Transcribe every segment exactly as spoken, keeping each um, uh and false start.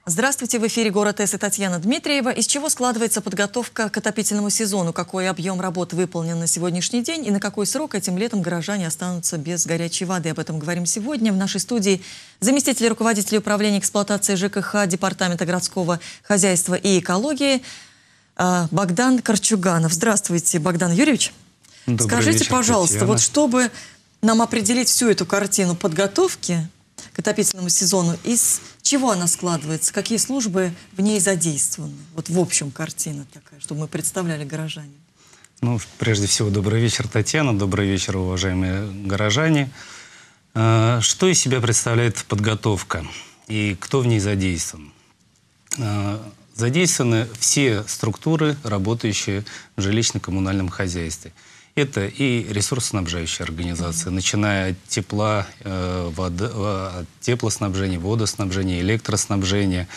Здравствуйте, в эфире «Город С» и Татьяна Дмитриева. Из чего складывается подготовка к отопительному сезону? Какой объем работ выполнен на сегодняшний день? И на какой срок этим летом горожане останутся без горячей воды? Об этом говорим сегодня. В нашей студии заместитель руководителя управления эксплуатации ЖКХ Департамента городского хозяйства и экологии Богдан Корчуганов. Здравствуйте, Богдан Юрьевич. Добрый Скажите, вечер, пожалуйста, Татьяна. вот чтобы нам определить всю эту картину подготовки к отопительному сезону, из чего она складывается, какие службы в ней задействованы? Вот в общем картина такая, чтобы мы представляли горожане. Ну, прежде всего, добрый вечер, Татьяна, добрый вечер, уважаемые горожане. Что из себя представляет подготовка и кто в ней задействован? Задействованы все структуры, работающие в жилищно-коммунальном хозяйстве. Это и ресурсоснабжающие организации, начиная от тепла, э, вода, от теплоснабжения, водоснабжения, электроснабжения.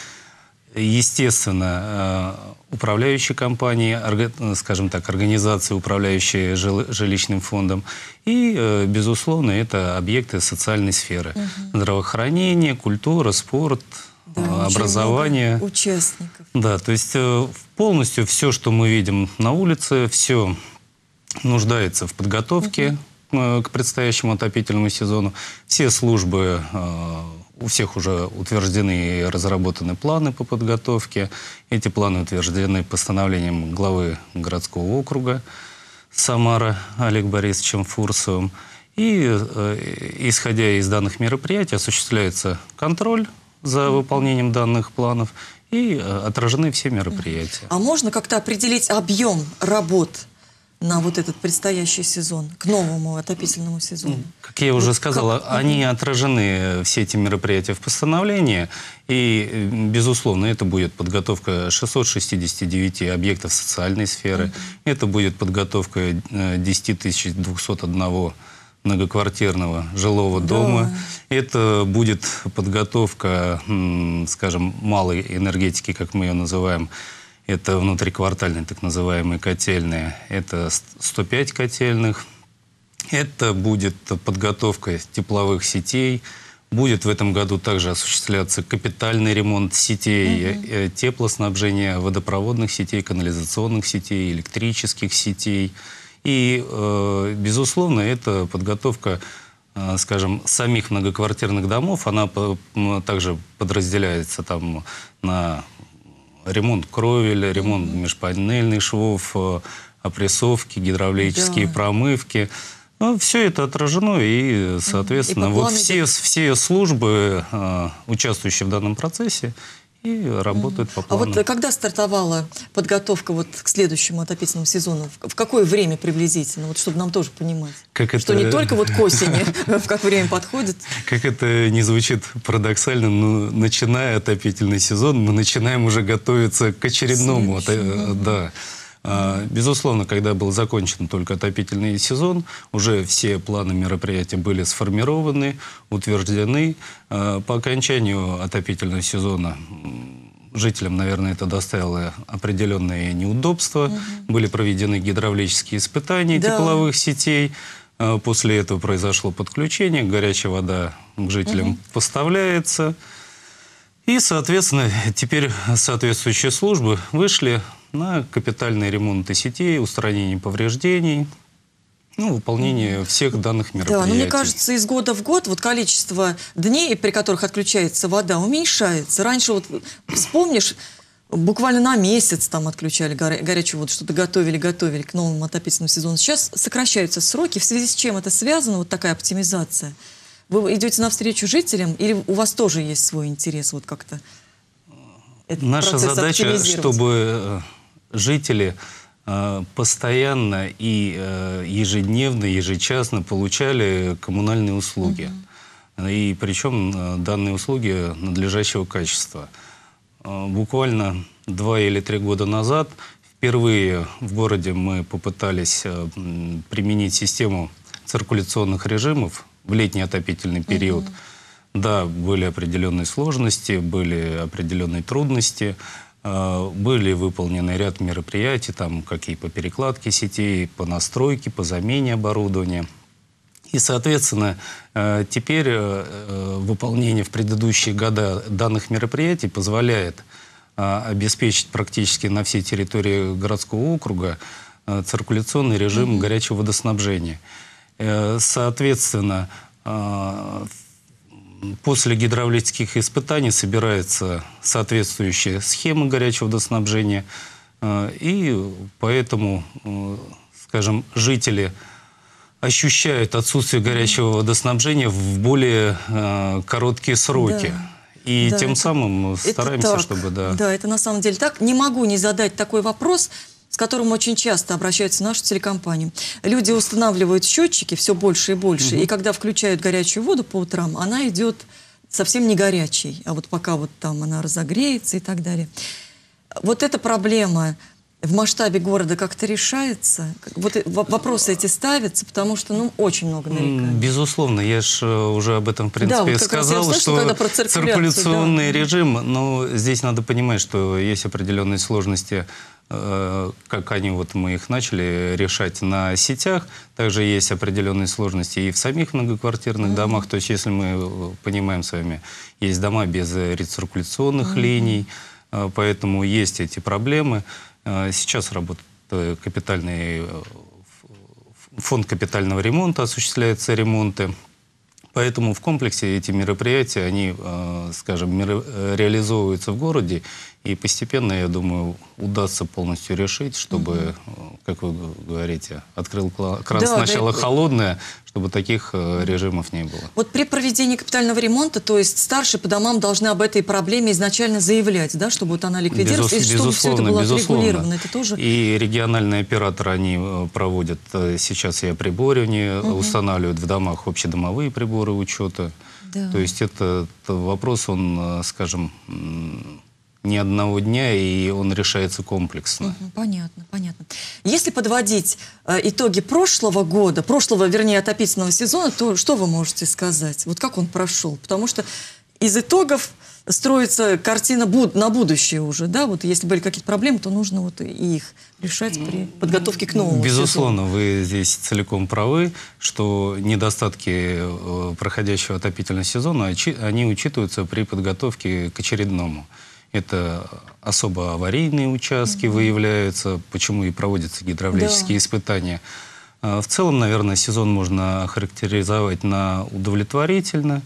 Естественно, э, управляющие компании, орга, скажем так, организации, управляющие жил, жилищным фондом. И, э, безусловно, это объекты социальной сферы. Угу. Здравоохранение, культура, спорт, да, образование. Участников. Да, то есть э, полностью все, что мы видим на улице, все нуждается в подготовке uh-huh. к предстоящему отопительному сезону. Все службы, у всех уже утверждены и разработаны планы по подготовке. Эти планы утверждены постановлением главы городского округа Самара Олег Борисовичем Фурсовым. И, исходя из данных мероприятий, осуществляется контроль за uh-huh. выполнением данных планов и отражены все мероприятия. А можно как-то определить объем работ на вот этот предстоящий сезон, к новому отопительному сезону? Как я уже вот сказала, как... они отражены, все эти мероприятия, в постановлении. И, безусловно, это будет подготовка шестисот шестидесяти девяти объектов социальной сферы. Mm-hmm. Это будет подготовка десяти тысяч двухсот одного многоквартирного жилого да. дома. Это будет подготовка, скажем, малой энергетики, как мы ее называем. Это внутриквартальные так называемые котельные. Это сто пять котельных. Это будет подготовка тепловых сетей. Будет в этом году также осуществляться капитальный ремонт сетей, угу. теплоснабжения, водопроводных сетей, канализационных сетей, электрических сетей. И, безусловно, это подготовка, скажем, самих многоквартирных домов. Она также подразделяется там на ремонт кровеля, ремонт mm-hmm. межпанельных швов, опрессовки, гидравлические да. промывки. Ну, все это отражено, и, соответственно, mm-hmm. и вот все, все службы, участвующие в данном процессе, и работают mm-hmm. по плану. А вот когда стартовала подготовка вот к следующему отопительному сезону? В какое время приблизительно? Вот чтобы нам тоже понимать. Как что это... не только вот к осени, в какое время подходит. Как это не звучит парадоксально, но начиная отопительный сезон, мы начинаем уже готовиться к очередному. Да. Безусловно, когда был закончен только отопительный сезон, уже все планы мероприятия были сформированы, утверждены. По окончанию отопительного сезона жителям, наверное, это доставило определенные неудобства. Угу. Были проведены гидравлические испытания да. тепловых сетей. После этого произошло подключение, горячая вода к жителям угу. поставляется. И, соответственно, теперь соответствующие службы вышли на капитальные ремонты сетей, устранение повреждений, ну, выполнение всех данных мероприятий. Да, но мне кажется, из года в год вот количество дней, при которых отключается вода, уменьшается. Раньше, вот вспомнишь, буквально на месяц там отключали горя горячую воду, что-то готовили, готовили к новому отопительному сезону. Сейчас сокращаются сроки. В связи с чем это связано, вот такая оптимизация? Вы идете навстречу жителям или у вас тоже есть свой интерес вот как-то? Наша задача, чтобы жители э, постоянно и э, ежедневно, ежечасно получали коммунальные услуги. Uh-huh. И причем э, данные услуги надлежащего качества. Э, буквально два или три года назад впервые в городе мы попытались э, применить систему циркуляционных режимов в летний отопительный период. Uh-huh. Да, были определенные сложности, были определенные трудности. Были выполнены ряд мероприятий, там, как и по перекладке сетей, по настройке, по замене оборудования. И, соответственно, теперь выполнение в предыдущие годы данных мероприятий позволяет обеспечить практически на всей территории городского округа циркуляционный режим mm-hmm. горячего водоснабжения. Соответственно, после гидравлических испытаний собирается соответствующая схема горячего водоснабжения, и поэтому, скажем, жители ощущают отсутствие горячего водоснабжения в более короткие сроки. Да. И да, тем это, самым стараемся, так. чтобы... Да. да, это на самом деле так. Не могу не задать такой вопрос, с которым очень часто обращаются в нашу телекомпанию. Люди устанавливают счетчики все больше и больше, угу. и когда включают горячую воду по утрам, она идет совсем не горячей, а вот пока вот там она разогреется и так далее. Вот эта проблема в масштабе города как-то решается? Вот вопросы эти ставятся, потому что, ну, очень много нареканий. Безусловно, я же уже об этом, в принципе, да, вот сказал, слышала, что циркуляционный да. режим, но здесь надо понимать, что есть определенные сложности, как они, вот мы их начали решать на сетях, также есть определенные сложности и в самих многоквартирных mm-hmm. домах, то есть если мы понимаем с вами, есть дома без рециркуляционных mm-hmm. линий, поэтому есть эти проблемы. Сейчас работает капитальный фонд капитального ремонта, осуществляются ремонты. Поэтому в комплексе эти мероприятия, они, скажем, реализовываются в городе. И постепенно, я думаю, удастся полностью решить, чтобы, угу. как вы говорите, открыл кран да, сначала да, холодное, чтобы таких режимов не было. Вот при проведении капитального ремонта, то есть старшие по домам должны об этой проблеме изначально заявлять, да, чтобы вот она ликвидировалась, Безус, и чтобы все это было отрегулировано. Это тоже... И региональные операторы, они проводят сейчас и оприборивание, угу. устанавливают в домах общедомовые приборы учета. Да. То есть это, это вопрос, он, скажем, не одного дня, и он решается комплексно. Угу, понятно, понятно. Если подводить э, итоги прошлого года, прошлого, вернее, отопительного сезона, то что вы можете сказать? Вот как он прошел? Потому что из итогов строится картина буд на будущее уже, да? Вот если были какие-то проблемы, то нужно вот и их решать при подготовке к новому Безусловно, сезону. вы здесь целиком правы, что недостатки проходящего отопительного сезона, они учитываются при подготовке к очередному. Это особо аварийные участки mm-hmm. выявляются, почему и проводятся гидравлические да. испытания. В целом, наверное, сезон можно охарактеризовать на удовлетворительно.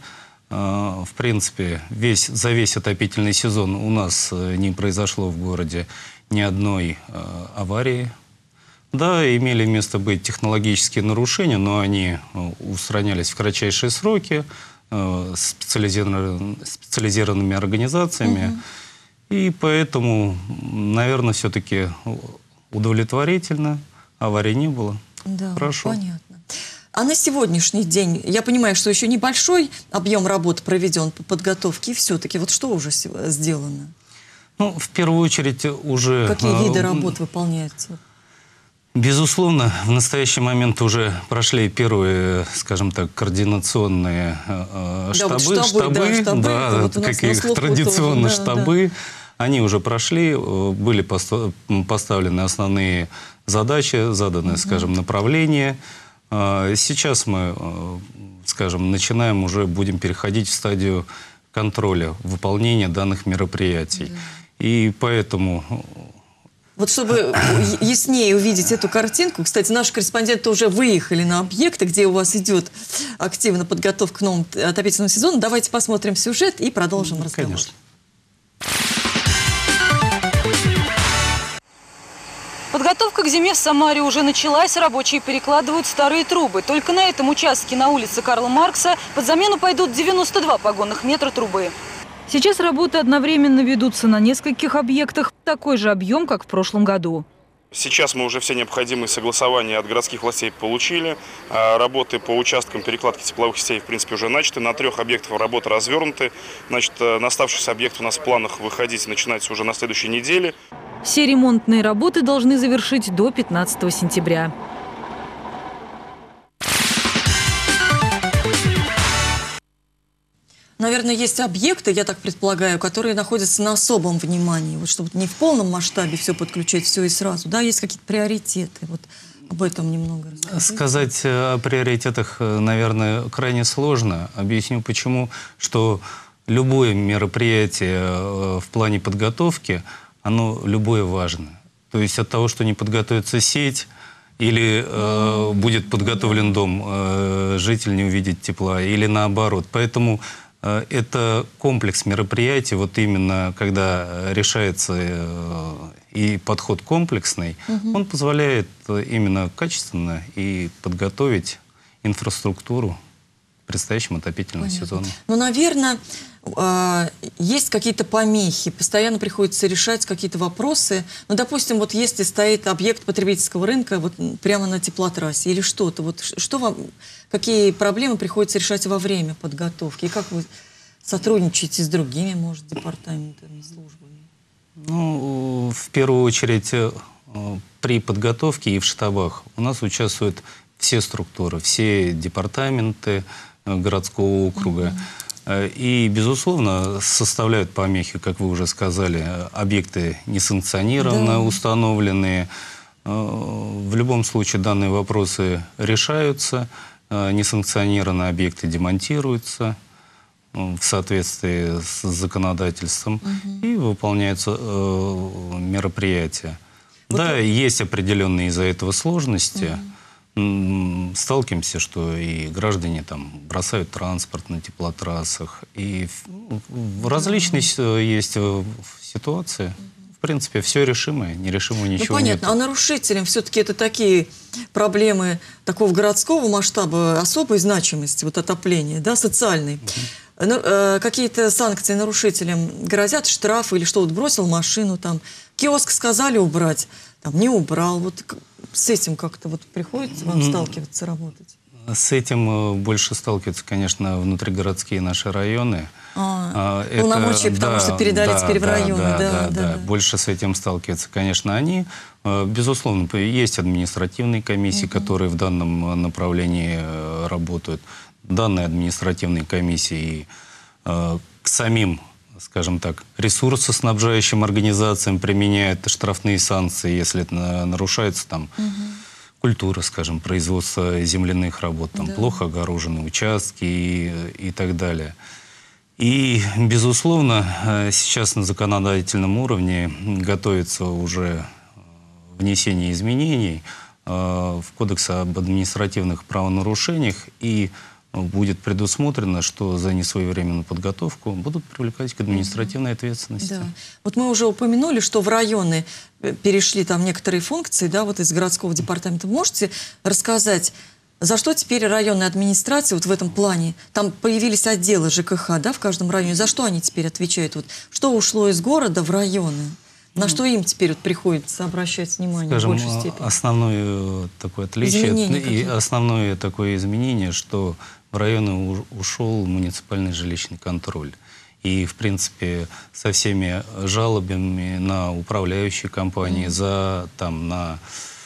В принципе, весь, за весь отопительный сезон у нас не произошло в городе ни одной аварии. Да, имели место быть технологические нарушения, но они устранялись в кратчайшие сроки специализированными, специализированными организациями. Mm-hmm. И поэтому, наверное, все-таки удовлетворительно. Аварий не было. Да, хорошо. Понятно. А на сегодняшний день, я понимаю, что еще небольшой объем работы проведен по подготовке, и все-таки вот что уже сделано? Ну, в первую очередь уже... Какие виды работ выполняются? Безусловно, в настоящий момент уже прошли первые, скажем так, координационные э, штабы, да, вот штабы, штабы, да, штабы да, вот как их традиционно тоже, да, штабы, да. они уже прошли, были поставлены основные задачи, заданы, угу. скажем, направления. Сейчас мы, скажем, начинаем уже, будем переходить в стадию контроля выполнения данных мероприятий. Да. И поэтому... Вот чтобы яснее увидеть эту картинку, кстати, наши корреспонденты уже выехали на объекты, где у вас идет активно подготовка к новому отопительному сезону. Давайте посмотрим сюжет и продолжим ну, разговор. Конечно. Подготовка к зиме в Самаре уже началась, рабочие перекладывают старые трубы. Только на этом участке на улице Карла Маркса под замену пойдут девяносто два погонных метра трубы. Сейчас работы одновременно ведутся на нескольких объектах. Такой же объем, как в прошлом году. Сейчас мы уже все необходимые согласования от городских властей получили. Работы по участкам перекладки тепловых сетей, в принципе, уже начаты. На трех объектах работы развернуты. Значит, на оставшиеся объекты у нас в планах выходить начинается уже на следующей неделе. Все ремонтные работы должны завершить до пятнадцатого сентября. Наверное, есть объекты, я так предполагаю, которые находятся на особом внимании, вот чтобы не в полном масштабе все подключать, все и сразу. Да, есть какие-то приоритеты. Вот об этом немного расскажите. Сказать о приоритетах, наверное, крайне сложно. Объясню почему. Что любое мероприятие в плане подготовки, оно любое важно. То есть от того, что не подготовится сеть, или э, будет подготовлен дом, э, житель не увидит тепла, или наоборот. Поэтому э, это комплекс мероприятий, вот именно когда решается э, и подход комплексный, угу. он позволяет именно качественно и подготовить инфраструктуру к предстоящему отопительному Понятно. сезону. Ну, наверное, есть какие-то помехи, постоянно приходится решать какие-то вопросы. Ну, допустим, вот если стоит объект потребительского рынка вот прямо на теплотрассе или что-то, вот что вам, какие проблемы приходится решать во время подготовки? И как вы сотрудничаете с другими, может, департаментами, службами? Ну, в первую очередь, при подготовке и в штабах у нас участвуют все структуры, все департаменты городского округа. Mm-hmm. И, безусловно, составляют помехи, как вы уже сказали, объекты несанкционированно да. установленные. В любом случае данные вопросы решаются, несанкционированные объекты демонтируются в соответствии с законодательством угу. и выполняются мероприятия. Вот да, это... есть определенные из-за этого сложности. Угу. Сталкиваемся, что и граждане там бросают транспорт на теплотрассах. И ну, различные есть ситуации. В принципе, все решимое, нерешимого ничего ну, понятно. Нет. А нарушителям все-таки это такие проблемы такого городского масштаба, особой значимости, вот отопления, да, социальной. Угу. Ну, э, какие-то санкции нарушителям грозят, штрафы или что, вот бросил машину, там, киоск сказали убрать, там, не убрал, вот... С этим как-то вот приходится вам сталкиваться, работать? С этим больше сталкиваются, конечно, внутригородские наши районы. А, это, полномочия, потому да, что передали да, теперь да, в районы. Да, да, да, да, да, да. Больше с этим сталкиваются, конечно, они. Безусловно, есть административные комиссии, угу. которые в данном направлении работают. Данные административные комиссии к самим, скажем так, ресурсоснабжающим организациям применяют штрафные санкции, если это нарушается там угу. культура, скажем, производства земляных работ, там да. плохо огорожены участки и, и так далее. И, безусловно, сейчас на законодательном уровне готовится уже внесение изменений в Кодекс об административных правонарушениях, и будет предусмотрено, что за несвоевременную подготовку будут привлекать к административной ответственности. Да. Вот мы уже упомянули, что в районы перешли там некоторые функции, да, вот из городского департамента. Можете рассказать, за что теперь районные администрации вот в этом плане? Там появились отделы ЖКХ, да, в каждом районе. За что они теперь отвечают? Вот, что ушло из города в районы? На что им теперь вот приходится обращать внимание, скажем, в большей степени? Основное такое отличие, и основное такое изменение, что в районы ушел муниципальный жилищный контроль. И, в принципе, со всеми жалобами на управляющие компании, mm. за, там, на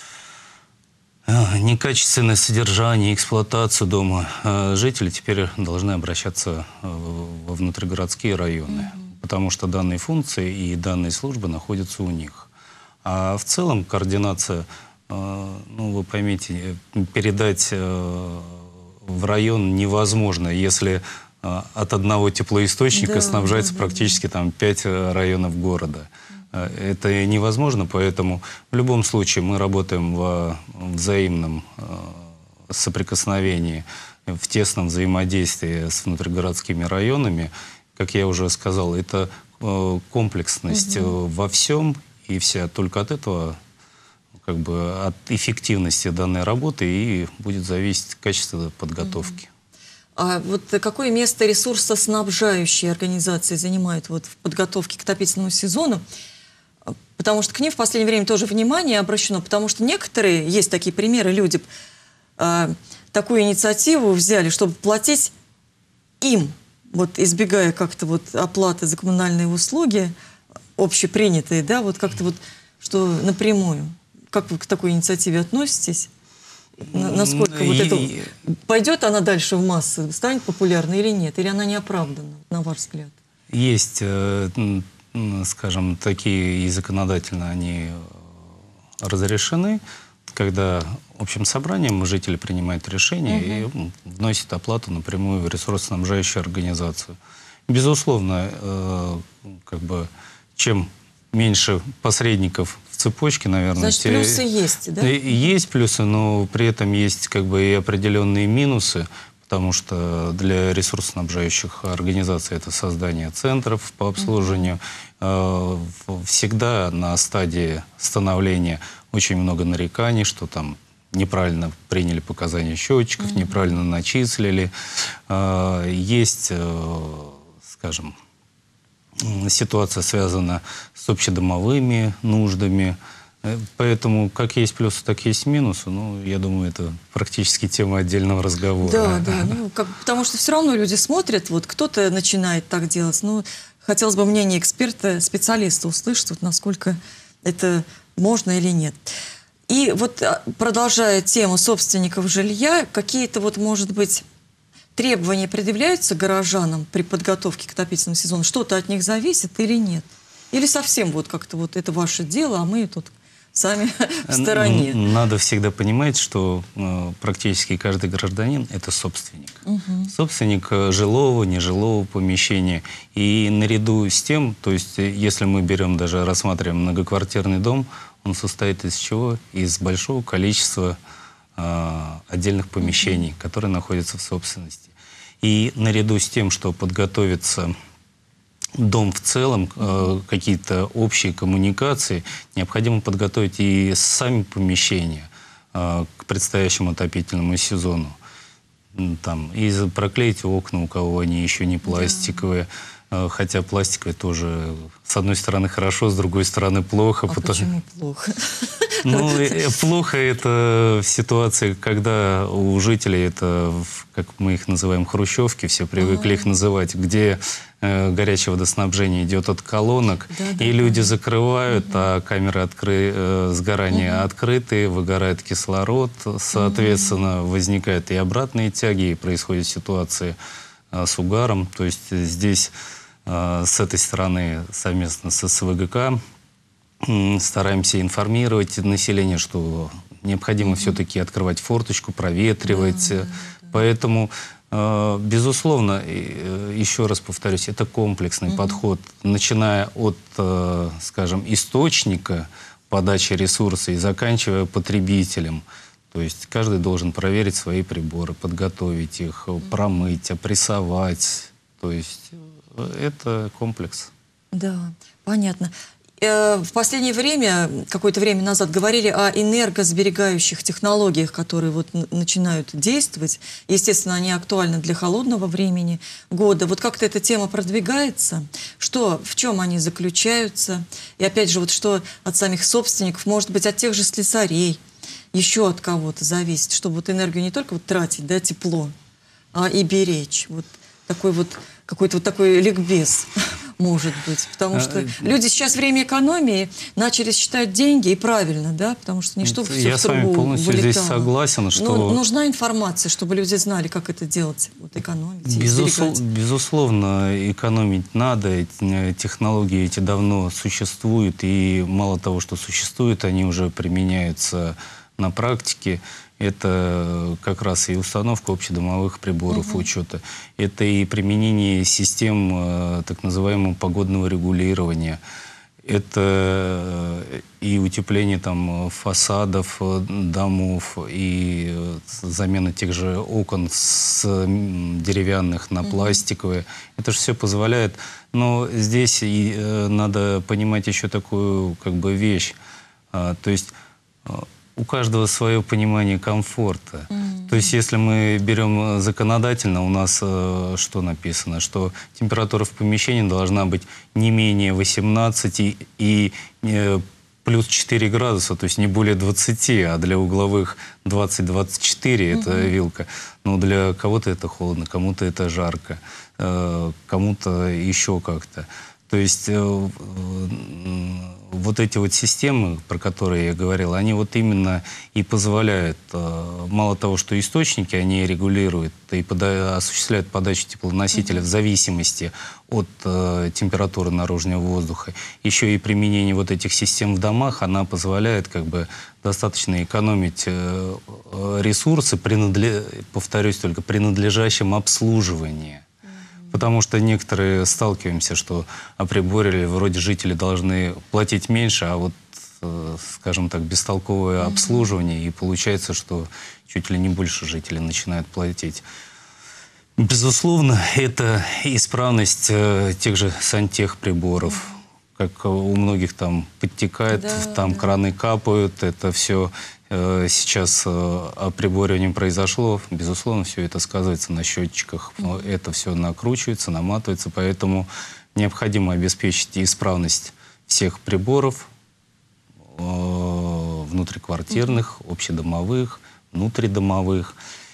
э, некачественное содержание, эксплуатацию дома, э, жители теперь должны обращаться э, во внутригородские районы. Mm. Потому что данные функции и данные службы находятся у них. А в целом координация, э, ну, вы поймите, передать э, в район невозможно, если э, от одного теплоисточника да, снабжается да, практически да. там пять районов города. Э, это невозможно, поэтому в любом случае мы работаем в взаимном э, соприкосновении, в тесном взаимодействии с внутригородскими районами. Как я уже сказал, это э, комплексность угу. во всем, и вся только от этого, как бы, от эффективности данной работы и будет зависеть качество подготовки. Угу. А вот какое место ресурсоснабжающие организации занимают вот в подготовке к отопительному сезону? Потому что к ним в последнее время тоже внимание обращено, потому что некоторые, есть такие примеры, люди э, такую инициативу взяли, чтобы платить им, вот избегая как-то вот оплаты за коммунальные услуги, общепринятые, да, вот как-то вот, что напрямую. Как вы к такой инициативе относитесь? Насколько вот это... Пойдет она дальше в массы, станет популярной или нет? Или она не оправдана, на ваш взгляд? Есть, скажем, такие и законодательно они разрешены. когда общим собранием жители принимают решение угу. и вносят оплату напрямую в ресурсоснабжающую организацию. Безусловно, э, как бы, чем меньше посредников в цепочке, наверное... Значит, те, плюсы есть, да? Есть плюсы, но при этом есть как бы и определенные минусы, потому что для ресурсоснабжающих организаций это создание центров по обслуживанию. Э, всегда на стадии становления очень много нареканий, что там неправильно приняли показания счетчиков, mm-hmm. неправильно начислили. Э, есть, э, скажем, ситуация связана с общедомовыми нуждами. Поэтому как есть плюсы, так есть минусы. Ну, я думаю, это практически тема отдельного разговора. Да, да. Ну, как, потому что все равно люди смотрят, вот кто-то начинает так делать. Ну, хотелось бы мнение эксперта, специалиста услышать, вот, насколько это можно или нет. И вот, продолжая тему собственников жилья, какие-то вот, может быть, требования предъявляются горожанам при подготовке к отопительному сезону? Что-то от них зависит или нет? Или совсем вот как-то вот это ваше дело, а мы тут сами в стороне? Надо всегда понимать, что э, практически каждый гражданин – это собственник. Угу. Собственник жилого, нежилого помещения. И наряду с тем, то есть если мы берем, даже рассматриваем многоквартирный дом, он состоит из чего? Из большого количества э, отдельных помещений, угу. которые находятся в собственности. И наряду с тем, что подготовится дом в целом, э, какие-то общие коммуникации, необходимо подготовить и сами помещения э, к предстоящему отопительному сезону. Там, и проклеить окна, у кого они еще не пластиковые. Да. Хотя пластиковые тоже, с одной стороны, хорошо, с другой стороны, плохо. А потому... почему плохо? Ну, плохо это в ситуации, когда у жителей, это, как мы их называем, хрущевки, все привыкли их называть, где э, горячее водоснабжение идет от колонок, да, да, и люди да. закрывают, угу. а камеры откры... э, сгорания угу. открыты, выгорает кислород, соответственно, угу. возникают и обратные тяги, и происходят ситуации э, с угаром. То есть здесь э, с этой стороны совместно с СВГК стараемся информировать население, что необходимо mm-hmm. все-таки открывать форточку, проветривать. Mm-hmm. Поэтому, э, безусловно, э, еще раз повторюсь, это комплексный mm-hmm. подход, начиная от, э, скажем, источника подачи ресурса и заканчивая потребителем. То есть каждый должен проверить свои приборы, подготовить их, mm-hmm. промыть, опрессовать. То есть это комплекс. Да, понятно. В последнее время, какое-то время назад, говорили о энергосберегающих технологиях, которые вот начинают действовать. Естественно, они актуальны для холодного времени года. Вот как-то эта тема продвигается? Что, в чем они заключаются? И опять же, вот что от самих собственников, может быть, от тех же слесарей, еще от кого-то зависит, чтобы вот энергию не только вот тратить, да, тепло, а и беречь. Вот такой вот какой-то вот такой ликбез. Может быть, потому что люди сейчас время экономии начали считать деньги, и правильно, да, потому что не чтобы все Я в с вами полностью вылетало. Здесь согласен, что... Но нужна информация, чтобы люди знали, как это делать, вот экономить, Безуслов... Безусловно, экономить надо, технологии эти давно существуют, и мало того, что существуют, они уже применяются на практике. Это как раз и установка общедомовых приборов угу. учета. Это и применение систем э, так называемого погодного регулирования. Это и утепление там фасадов домов, и замена тех же окон с деревянных на пластиковые. Это же все позволяет. Но здесь и, э, надо понимать еще такую как бы вещь. А, то есть у каждого свое понимание комфорта. Mm-hmm. То есть, если мы берем законодательно, у нас э, что написано? Что температура в помещении должна быть не менее восемнадцати и э, плюс четыре градуса, то есть не более двадцати, а для угловых двадцать-двадцать четыре mm-hmm. это вилка. Но для кого-то это холодно, кому-то это жарко, э, кому-то еще как-то. То есть э, вот эти вот системы, про которые я говорил, они вот именно и позволяют, э, мало того, что источники они регулируют и пода осуществляют подачу теплоносителя mm-hmm. в зависимости от э, температуры наружного воздуха, еще и применение вот этих систем в домах, она позволяет как бы достаточно экономить э, ресурсы, принадле... повторюсь только, при надлежащем обслуживании. Потому что некоторые сталкиваемся, что о приборе вроде жители должны платить меньше, а вот, э, скажем так, бестолковое mm-hmm. обслуживание, и получается, что чуть ли не больше жителей начинают платить. Безусловно, это исправность э, тех же сантехприборов, mm-hmm. как у многих там подтекает, да, там да. краны капают, это все... Сейчас оприборивание произошло, безусловно, все это сказывается на счетчиках, но это все накручивается, наматывается, поэтому необходимо обеспечить исправность всех приборов внутриквартирных, общедомовых, внутридомовых,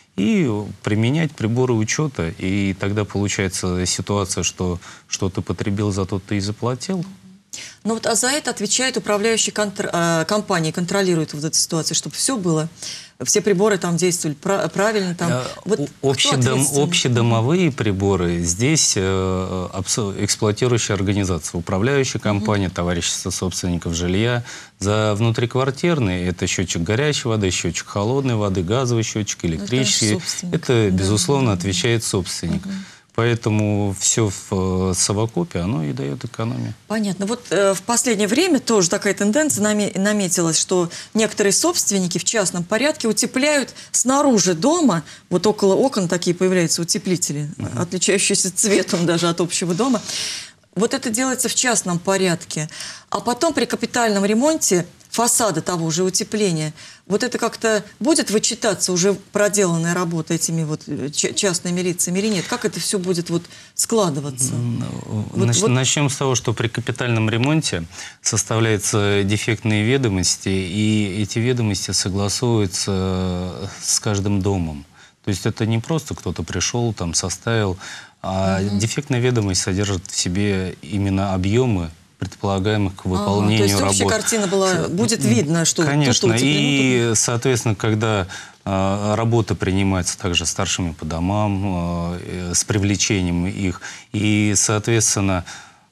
и применять приборы учета, и тогда получается ситуация, что что ты потребил, зато ты и заплатил. Ну вот, а за это отвечает управляющий контр... компания, контролирует вот эту ситуацию, чтобы все было, все приборы там действовали правильно. Там. Вот Общедом... Общедомовые приборы здесь э, эксплуатирующая организация, управляющая компания, угу. товарищество собственников жилья. За внутриквартирные это счетчик горячей воды, счетчик холодной воды, газовый счетчик, электрический. Это, это безусловно, да. отвечает собственник. Угу. Поэтому все в совокупе, оно и дает экономию. Понятно. Вот э, в последнее время тоже такая тенденция наметилась, что некоторые собственники в частном порядке утепляют снаружи дома, вот около окон такие появляются утеплители, uh-huh. отличающиеся цветом даже от общего дома. Вот это делается в частном порядке. А потом при капитальном ремонте фасада того же утепления, вот это как-то будет вычитаться уже проделанная работа этими вот частными лицами или нет? Как это все будет вот складываться? Вот, Нач, вот... Начнем с того, что при капитальном ремонте составляются дефектные ведомости, и эти ведомости согласовываются с каждым домом. То есть это не просто кто-то пришел, там составил, а угу. дефектная ведомость содержит в себе именно объемы предполагаемых к выполнению работ. А, то есть общая работ. картина была, будет видно, что... Конечно, то, что и, соответственно, когда э, работа принимается также старшими по домам, э, с привлечением их, и, соответственно,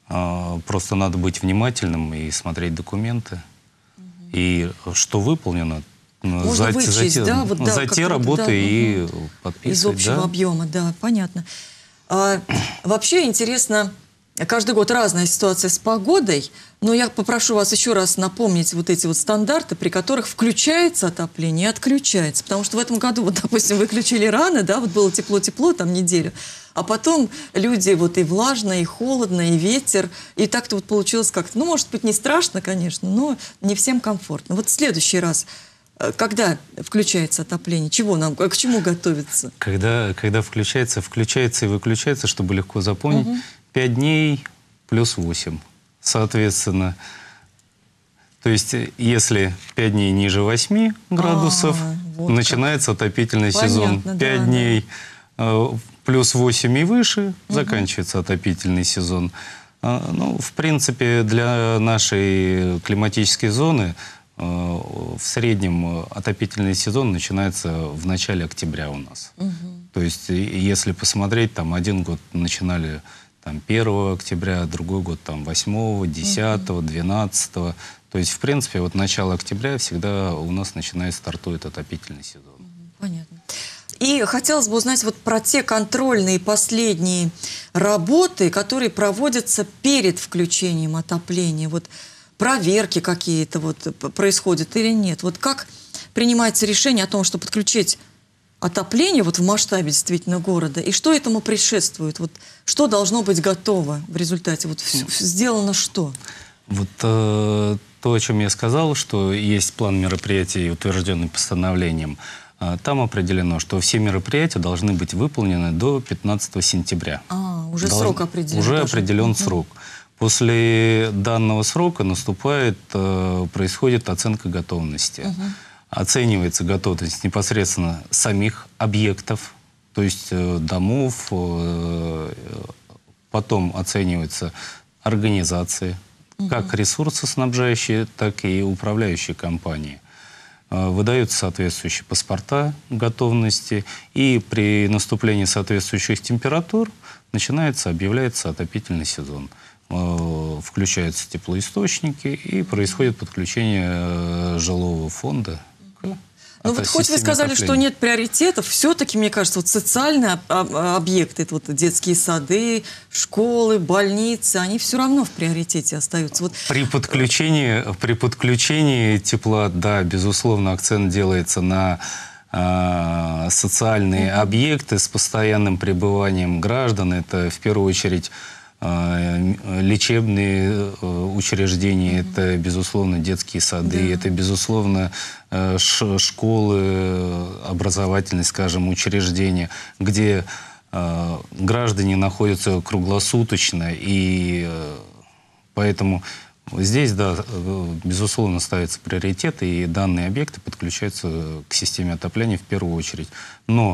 э, просто надо быть внимательным и смотреть документы. Угу. И что выполнено, Можно за, вычесть, за те, да, вот, да, за те работы да, и угу. подписывать. Из общего да? объема, да, понятно. А, вообще интересно... Каждый год разная ситуация с погодой, но я попрошу вас еще раз напомнить вот эти вот стандарты, при которых включается отопление и отключается. Потому что в этом году, вот, допустим, выключили рано, да, вот было тепло-тепло, там неделю, а потом люди вот и влажно, и холодно, и ветер, и так-то вот получилось как-то, ну, может быть, не страшно, конечно, но не всем комфортно. Вот в следующий раз, когда включается отопление, чего нам, к чему готовиться? Когда, когда включается, включается и выключается, чтобы легко запомнить, угу. пять дней плюс восемь, соответственно. То есть, если пять дней ниже восьми градусов, а, вот начинается как. отопительный Понятно, сезон. пять да, дней да. плюс восемь и выше, угу. заканчивается отопительный сезон. Ну, в принципе, для нашей климатической зоны в среднем отопительный сезон начинается в начале октября у нас. Угу. То есть, если посмотреть, там один год начинали... Там первого октября, другой год там восьмого, десятого, двенадцатого. То есть, в принципе, вот начало октября всегда у нас начинает стартует отопительный сезон. Понятно. И хотелось бы узнать вот про те контрольные последние работы, которые проводятся перед включением отопления. Вот проверки какие-то вот происходят или нет? Вот как принимается решение о том, что подключить отопление вот в масштабе действительно города, и что этому предшествует? Вот что должно быть готово в результате? Вот сделано что? Вот э, то, о чем я сказал, что есть план мероприятий, утвержденный постановлением. Э, там определено, что все мероприятия должны быть выполнены до пятнадцатого сентября. А, уже Долж... срок определен. Уже тоже. определен угу. срок. После данного срока наступает, э, происходит оценка готовности. Угу. Оценивается готовность непосредственно самих объектов, то есть э, домов, э, потом оцениваются организации, угу. как ресурсоснабжающие, так и управляющие компании. Выдаются соответствующие паспорта готовности, и при наступлении соответствующих температур начинается, объявляется отопительный сезон. Включаются теплоисточники, и происходит подключение жилого фонда к Ну вот хоть вы сказали, отопления. Что нет приоритетов, все-таки, мне кажется, вот социальные объекты, это вот детские сады, школы, больницы, они все равно в приоритете остаются. Вот. При подключении, при подключении тепла, да, безусловно, акцент делается на э, социальные mm-hmm. объекты с постоянным пребыванием граждан. Это в первую очередь лечебные учреждения, mm-hmm. это, безусловно, детские сады, yeah. это, безусловно, школы, образовательные, скажем, учреждения, где граждане находятся круглосуточно, и поэтому здесь, да, безусловно, ставится приоритет, и данные объекты подключаются к системе отопления в первую очередь. Но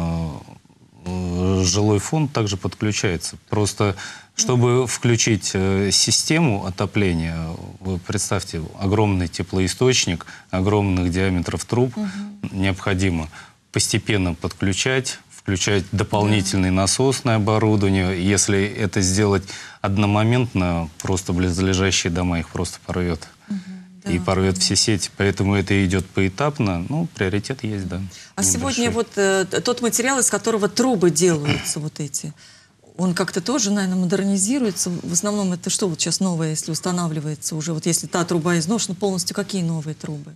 жилой фонд также подключается. Просто, чтобы включить систему отопления, вы представьте, огромный теплоисточник, огромных диаметров труб, угу. необходимо постепенно подключать, включать дополнительное да. насосное оборудование. Если это сделать одномоментно, просто близлежащие дома их просто порвет. Угу. И порвет все сети. Поэтому это идет поэтапно. Ну, приоритет есть, да. А сегодня вот э, тот материал, из которого трубы делаются, вот эти, он как-то тоже, наверное, модернизируется. В основном это что вот сейчас новое, если устанавливается уже? Вот если та труба изношена полностью, какие новые трубы?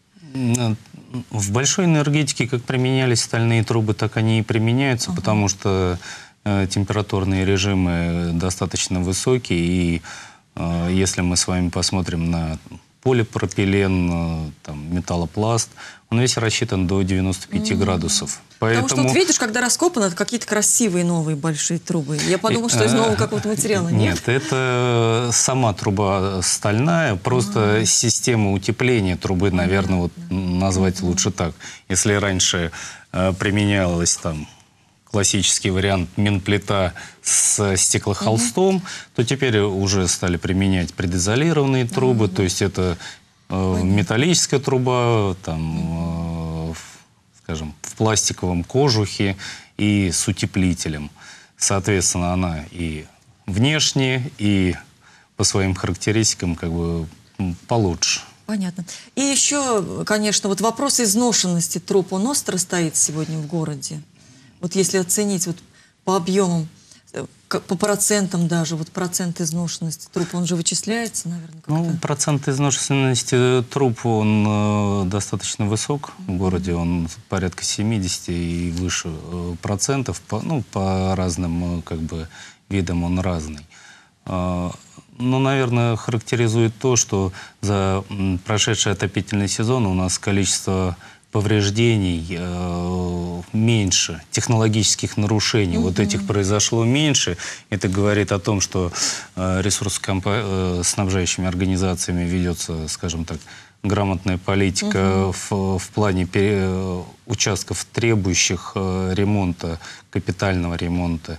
В большой энергетике как применялись стальные трубы, так они и применяются, ага. потому что э, температурные режимы достаточно высокие. И э, если мы с вами посмотрим на полипропилен, там, металлопласт, он весь рассчитан до девяноста пяти mm-hmm. градусов. Поэтому... Потому что, вот видишь, когда раскопано, это какие-то красивые новые большие трубы. Я подумала, что из нового какого-то материала. Нет, Нет, это сама труба стальная, просто mm-hmm. система утепления трубы, наверное, вот назвать mm-hmm. лучше так. Если раньше э, применялась там классический вариант минплита с стеклохолстом, угу. то теперь уже стали применять предизолированные трубы, угу. то есть это э, металлическая труба, там, э, скажем, в пластиковом кожухе и с утеплителем. Соответственно, она и внешне, и по своим характеристикам как бы получше. Понятно. И еще, конечно, вот вопрос изношенности труб, он остро стоит сегодня в городе. Вот если оценить вот по объемам, по процентам даже, вот процент изношенности труб, он же вычисляется, наверное? Ну, процент изношенности труб, он э, достаточно высок в городе, он порядка семидесяти и выше э, процентов, по, ну, по разным э, как бы видам он разный. Э, но, наверное, характеризует то, что за м, прошедший отопительный сезон у нас количество повреждений э, меньше, технологических нарушений, mm-hmm. вот этих произошло меньше. Это говорит о том, что э, ресурсоснабжающими организациями ведется, скажем так, грамотная политика mm-hmm. в, в плане пере, участков, требующих э, ремонта, капитального ремонта.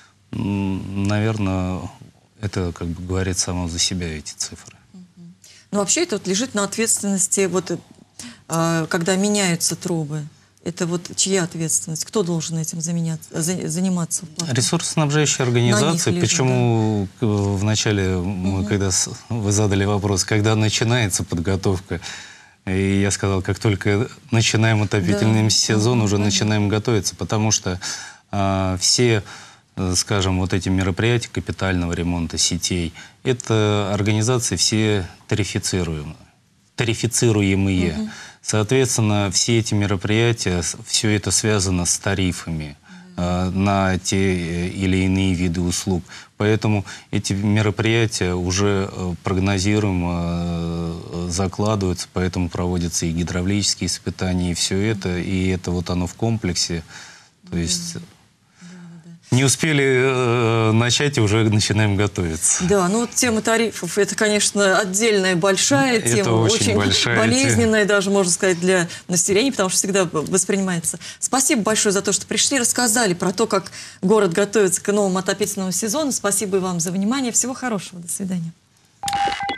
Наверное, это как бы говорит само за себя, эти цифры. Mm-hmm. Ну, вообще это вот лежит на ответственности вот когда меняются трубы, это вот чья ответственность? Кто должен этим заниматься? Ресурсоснабжающие организации. Лежит, почему да? Вначале, мы, угу. когда вы задали вопрос, когда начинается подготовка, и я сказал, как только начинаем отопительный да. сезон, угу, уже понятно. Начинаем готовиться, потому что а, все, скажем, вот эти мероприятия капитального ремонта сетей, это организации все тарифицируемые. тарифицируемые. Угу. Соответственно, все эти мероприятия, все это связано с тарифами э, на те или иные виды услуг. Поэтому эти мероприятия уже э, прогнозируемо э, закладываются, поэтому проводятся и гидравлические испытания, и все это, и это вот оно в комплексе. То есть... Не успели э, начать, и уже начинаем готовиться. Да, ну вот тема тарифов, это, конечно, отдельная большая это тема, очень, очень болезненная тема. Даже, можно сказать, для населения, потому что всегда воспринимается. Спасибо большое за то, что пришли, рассказали про то, как город готовится к новому отопительному сезону. Спасибо и вам за внимание. Всего хорошего. До свидания.